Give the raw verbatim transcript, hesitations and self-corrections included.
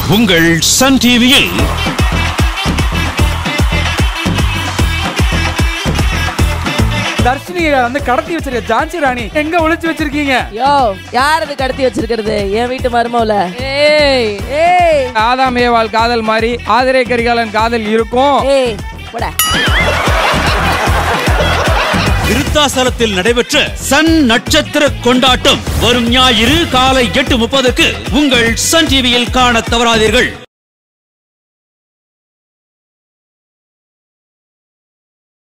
உங்கள் சன் டிவியில் தர்ஷினியை வந்து கடத்தி வச்சிருக்க ஜான்சி ராணி எங்க ஒளிச்சு வச்சிருக்கீங்க? யோ, யார் அது கடத்தி வச்சிருக்கிறது? என் வீட்டு மருமவுல. ஏய் ஏய், ஆதாம் ஏவாள் காதல் மாதிரி ஆதிரை கரிகாலன் காதல் இருக்கும். ஏய் போடா. விருத்தாசலத்தில் நடைபெற்ற சன் நட்சத்திர கொண்டாட்டம் வரும் ஞாயிறு காலை எட்டு முப்பதுக்கு உங்கள் சன் டிவியில் காண தவறாதீர்கள்.